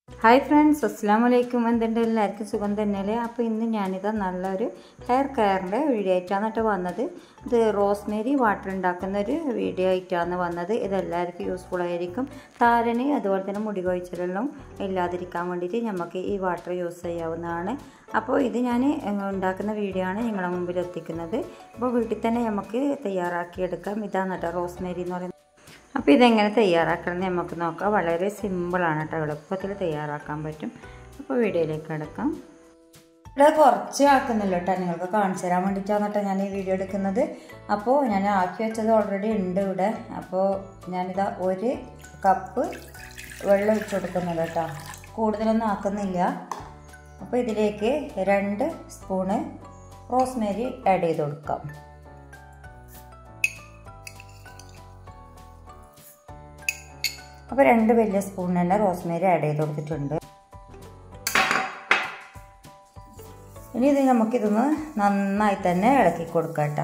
Hi friends, അസ്സലാമലൈക്കും. എന്തുണ്ട്, എല്ലാവർക്കും സുഖം തന്നെയല്ലേ? അപ്പോൾ ഇന്ന് ഞാനിത് നല്ലൊരു ഹെയർ കെയറിൻ്റെ വീഡിയോ ആയിട്ടാണ് വന്നത്. ഇത് റോസ്മേരി വാട്ടർ ഉണ്ടാക്കുന്ന ഒരു വീഡിയോ ആയിട്ടാണ് വന്നത്. ഇതെല്ലാവർക്കും യൂസ്ഫുൾ ആയിരിക്കും. താരന് അതുപോലെ തന്നെ മുടി കൊഴിച്ചിലെല്ലാം ഇല്ലാതിരിക്കാൻ വേണ്ടിയിട്ട് നമുക്ക് ഈ വാട്ടർ യൂസ് ചെയ്യാവുന്നതാണ്. അപ്പോൾ ഇത് ഞാൻ ഉണ്ടാക്കുന്ന വീഡിയോ ആണ് നിങ്ങളുടെ മുമ്പിൽ എത്തിക്കുന്നത്. അപ്പോൾ വീട്ടിൽ തന്നെ നമുക്ക് തയ്യാറാക്കിയെടുക്കാം. ഇതാണ് കേട്ടോ റോസ്മേരി എന്ന് പറയുന്നത്. അപ്പോൾ ഇതെങ്ങനെ തയ്യാറാക്കണം നമുക്ക് നോക്കാം. വളരെ സിമ്പിളാണ് കേട്ടോ, എളുപ്പത്തിൽ തയ്യാറാക്കാൻ പറ്റും. അപ്പോൾ വീഡിയോയിലേക്ക് കിടക്കാം. ഇവിടെ കുറച്ച് ആക്കുന്നില്ല കേട്ടോ, നിങ്ങൾക്ക് കാണിച്ചു തരാൻ വേണ്ടിയിട്ടാണ് കേട്ടോ ഞാൻ ഈ വീഡിയോ എടുക്കുന്നത്. അപ്പോൾ ഞാൻ ആക്കി വെച്ചത് ഓൾറെഡി ഉണ്ട് ഇവിടെ. അപ്പോൾ ഞാനിതാ 1 കപ്പ് വെള്ളം ഒഴിച്ചു കൊടുക്കുന്നത് കേട്ടോ, കൂടുതലൊന്നും ആക്കുന്നില്ല. അപ്പോൾ ഇതിലേക്ക് 2 സ്പൂണ് റോസ്മേരി ആഡ് ചെയ്ത് കൊടുക്കാം. അപ്പോൾ 2 വലിയ സ്പൂൺ തന്നെ റോസ്മേരി ആഡ് ചെയ്ത് കൊടുത്തിട്ടുണ്ട്. ഇനി ഇത് നമുക്കിതൊന്ന് നന്നായി തന്നെ ഇളക്കി കൊടുക്കാം കേട്ടോ.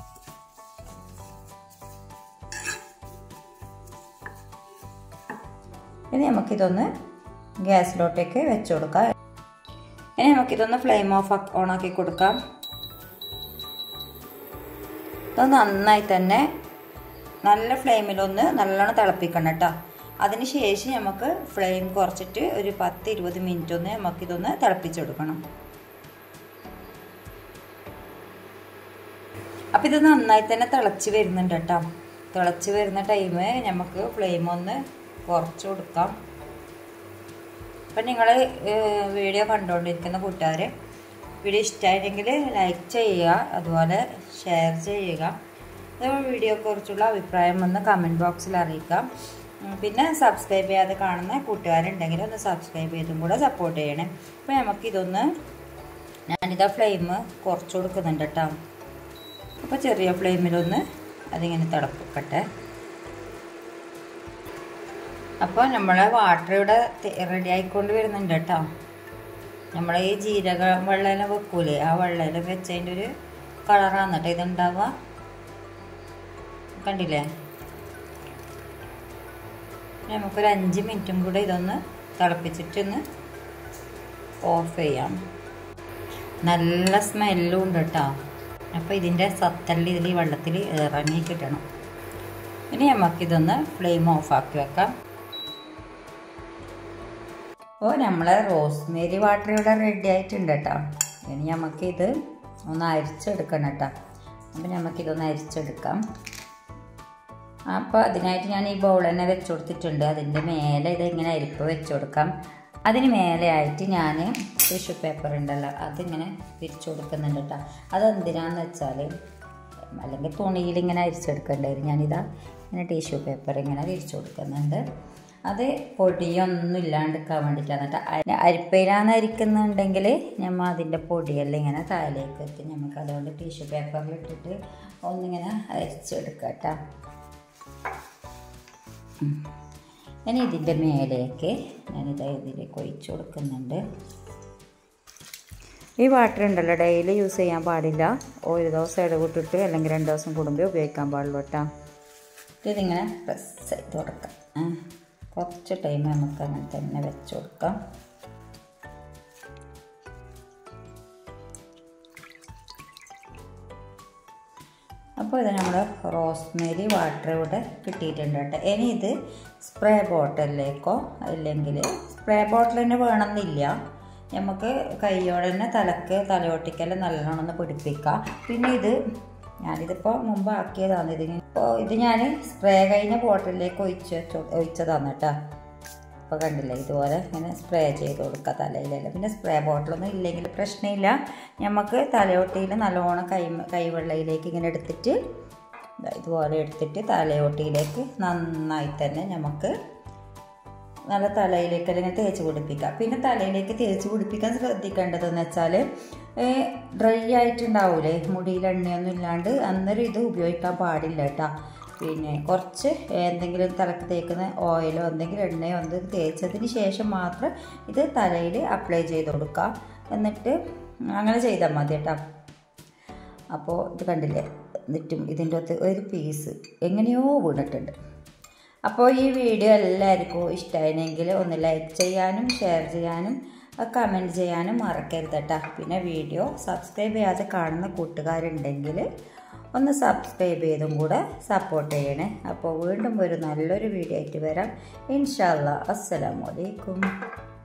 ഇനി നമുക്കിതൊന്ന് ഗ്യാസിലോട്ടേക്ക് വെച്ച് കൊടുക്കാം. ഇനി നമുക്കിതൊന്ന് ഫ്ലെയിം ഓണാക്കി കൊടുക്കാം. ഇത് നന്നായി തന്നെ നല്ല ഫ്ലെയിമിലൊന്ന് നല്ലോണം തിളപ്പിക്കണം കേട്ടോ. അതിന് ശേഷം നമുക്ക് ഫ്ലെയിം കുറച്ചിട്ട് ഒരു 10-20 മിനിറ്റ് ഒന്ന് നമുക്കിതൊന്ന് തിളപ്പിച്ചെടുക്കണം. അപ്പോൾ ഇത് നന്നായി തന്നെ തിളച്ച് വരുന്നുണ്ട് കേട്ടോ. തിളച്ച് വരുന്ന ടൈം നമുക്ക് ഫ്ലെയിം ഒന്ന് കുറച്ച് കൊടുക്കാം. അപ്പം നിങ്ങൾ വീഡിയോ കണ്ടുകൊണ്ടിരിക്കുന്ന കൂട്ടുകാർ വീഡിയോ ഇഷ്ടമായിട്ടെങ്കിൽ ലൈക്ക് ചെയ്യുക, അതുപോലെ ഷെയർ ചെയ്യുക. അതുപോലെ വീഡിയോയെക്കുറിച്ചുള്ള അഭിപ്രായം ഒന്ന് കമൻറ്റ് ബോക്സിൽ അറിയിക്കാം. പിന്നെ സബ്സ്ക്രൈബ് ചെയ്യാതെ കാണുന്ന കൂട്ടുകാരുണ്ടെങ്കിൽ ഒന്ന് സബ്സ്ക്രൈബ് ചെയ്തും കൂടെ സപ്പോർട്ട് ചെയ്യണേ. അപ്പോൾ നമുക്കിതൊന്ന് ഞാനിതാ ഫ്ലെയിം കുറച്ച് കൊടുക്കുന്നുണ്ട് കേട്ടോ. അപ്പോൾ ചെറിയ ഫ്ലെയിമിലൊന്ന് അതിങ്ങനെ തിളപ്പിക്കട്ടെ. അപ്പോൾ നമ്മളെ വാട്ടർ ഇവിടെ റെഡി ആയിക്കൊണ്ട് വരുന്നുണ്ട് കേട്ടോ. നമ്മളെ ഈ ജീരക വെള്ളം വെക്കൂലേ, ആ വെള്ളം വെച്ചതിൻ്റെ ഒരു കളറാണ് കേട്ടോ ഇതുണ്ടാവുക. കണ്ടില്ലേ? നമുക്കൊരു 5 മിനിറ്റും കൂടെ ഇതൊന്ന് തിളപ്പിച്ചിട്ടൊന്ന് ഓഫ് ചെയ്യാം. നല്ല സ്മെല്ലും ഉണ്ട് കേട്ടോ. അപ്പോൾ ഇതിൻ്റെ സത്തെല്ലാം ഇതിൽ വെള്ളത്തിൽ ഇറങ്ങി കിട്ടണം. ഇനി നമുക്കിതൊന്ന് ഫ്ലെയിം ഓഫാക്കി വെക്കാം. അപ്പോൾ നമ്മളെ റോസ്മേരി വാട്ടർ ഇവിടെ റെഡി ആയിട്ടുണ്ട് കേട്ടോ. ഇനി നമുക്കിത് ഒന്ന് അരിച്ചെടുക്കണം കേട്ടോ. അപ്പോൾ നമുക്കിതൊന്ന് അരിച്ചെടുക്കാം. അപ്പോൾ അതിനായിട്ട് ഞാൻ ഈ ബൗൾ തന്നെ വെച്ച് കൊടുത്തിട്ടുണ്ട്. അതിൻ്റെ മേലെ ഇതെങ്ങനെ അരിപ്പ് വെച്ച് കൊടുക്കാം. അതിന് മേലെ ആയിട്ട് ഞാൻ ടിഷ്യൂ പേപ്പർ ഉണ്ടല്ലോ അതിങ്ങനെ വിരിച്ചു കൊടുക്കുന്നുണ്ട് കേട്ടോ. അതെന്തിനാന്ന് വെച്ചാൽ അല്ലെങ്കിൽ തുണിയിൽ ഇങ്ങനെ അരിച്ചെടുക്കേണ്ടായിരുന്നു. ഞാനിതാ ഇങ്ങനെ ടിഷ്യൂ പേപ്പർ ഇങ്ങനെ വിരിച്ചു കൊടുക്കുന്നുണ്ട്. അത് പൊടിയൊന്നും ഇല്ലാണ്ടിരിക്കാൻ വേണ്ടിയിട്ടാണ് കേട്ടോ. അരിപ്പയിലാണ് അരിക്കുന്നുണ്ടെങ്കിൽ നമ്മൾ അതിൻ്റെ പൊടിയെല്ലാം ഇങ്ങനെ താഴേക്ക് എത്തി നമുക്ക് അതുകൊണ്ട് ടിഷ്യൂ പേപ്പറിൽ ഇട്ടിട്ട് ഒന്നിങ്ങനെ അരിച്ചെടുക്കാം കേട്ടോ. ഇനി ഇതിൻ്റെ മേലേക്ക് ഇതിലേക്ക് ഒഴിച്ചു കൊടുക്കുന്നുണ്ട്. ഈ വാട്ടർ ഉണ്ടല്ലോ ഡെയിലി യൂസ് ചെയ്യാൻ പാടില്ല. ഒരു ദിവസം ഇടവിട്ടിട്ട് അല്ലെങ്കിൽ 2 ദിവസം കൂടുമ്പോൾ ഉപയോഗിക്കാൻ പാടുള്ളൂ കേട്ടോ. ഇതിങ്ങനെ പ്രസ് ചെയ്ത് കൊടുക്കാം. കുറച്ച് ടൈം നമുക്ക് അങ്ങനെ തന്നെ വെച്ച് കൊടുക്കാം. അപ്പോൾ ഇത് നമ്മൾ റോസ്മേരി വാട്ടർ ഇവിടെ കിട്ടിയിട്ടുണ്ട് കേട്ടോ. ഇനി ഇത് സ്പ്രേ ബോട്ടിലേക്കോ അല്ലെങ്കിൽ സ്പ്രേ ബോട്ടിൽ തന്നെ വേണമെന്നില്ല, നമുക്ക് കൈയോടെ തന്നെ തലയോട്ടിക്കെല്ലാം നല്ലോണം ഒന്ന് പിടിപ്പിക്കാം. പിന്നെ ഞാനിതിപ്പോൾ മുമ്പ് ആക്കിയതാണ്. ഇത് ഞാൻ സ്പ്രേ കഴിഞ്ഞ ബോട്ടിലേക്ക് ഒഴിച്ചതാണ് കേട്ടോ. അപ്പോൾ കണ്ടില്ലേ, ഇതുപോലെ ഇങ്ങനെ സ്പ്രേ ചെയ്ത് കൊടുക്കുക തലയിലല്ല. പിന്നെ സ്പ്രേ ബോട്ടിലൊന്നും ഇല്ലെങ്കിൽ പ്രശ്നമില്ല. നമുക്ക് തലയോട്ടിയിൽ നല്ലോണം കൈവെള്ളയിലേക്ക് ഇങ്ങനെ എടുത്തിട്ട് ഇതുപോലെ എടുത്തിട്ട് തലയോട്ടിയിലേക്ക് നന്നായി തന്നെ നമുക്ക് നല്ല തലയിലേക്ക് അല്ലെങ്കിൽ തേച്ച് പിടിപ്പിക്കാം. പിന്നെ തലയിലേക്ക് തേച്ച് പിടിപ്പിക്കാൻ ശ്രദ്ധിക്കേണ്ടതെന്ന് വെച്ചാൽ ഡ്രൈ ആയിട്ടുണ്ടാവൂലേ, മുടിയിൽ എണ്ണയൊന്നും ഇല്ലാണ്ട് അന്നേരം ഇത് ഉപയോഗിക്കാൻ പാടില്ല കേട്ടോ. പിന്നെ കുറച്ച് എന്തെങ്കിലും തലക്ക് തേക്കുന്ന ഓയിലോ എന്തെങ്കിലും എണ്ണയോ എന്തെങ്കിലും തേച്ചതിന് ശേഷം മാത്രം ഇത് തലയിൽ അപ്ലൈ ചെയ്ത് കൊടുക്കുക. എന്നിട്ട് അങ്ങനെ ചെയ്താൽ മതി കേട്ടോ. അപ്പോൾ ഇത് കണ്ടില്ലേ, എന്നിട്ടും ഇതിൻ്റെ അകത്ത് ഒരു പീസ് എങ്ങനെയോ വീണിട്ടുണ്ട്. അപ്പോൾ ഈ വീഡിയോ എല്ലാവർക്കും ഇഷ്ടമായിരുന്നെങ്കിൽ ഒന്ന് ലൈക്ക് ചെയ്യാനും ഷെയർ ചെയ്യാനും കമൻറ്റ് ചെയ്യാനും മറക്കരുത് കേട്ടോ. പിന്നെ വീഡിയോ സബ്സ്ക്രൈബ് ചെയ്യാതെ കാണുന്ന കൂട്ടുകാരുണ്ടെങ്കിൽ ഒന്ന് സബ്സ്ക്രൈബ് ചെയ്തും കൂടെ സപ്പോർട്ട് ചെയ്യണേ. അപ്പോൾ വീണ്ടും ഒരു നല്ലൊരു വീഡിയോ ആയിട്ട് വരാം. ഇൻഷാ അല്ലാഹ്. അസ്സലാമു അലൈക്കും.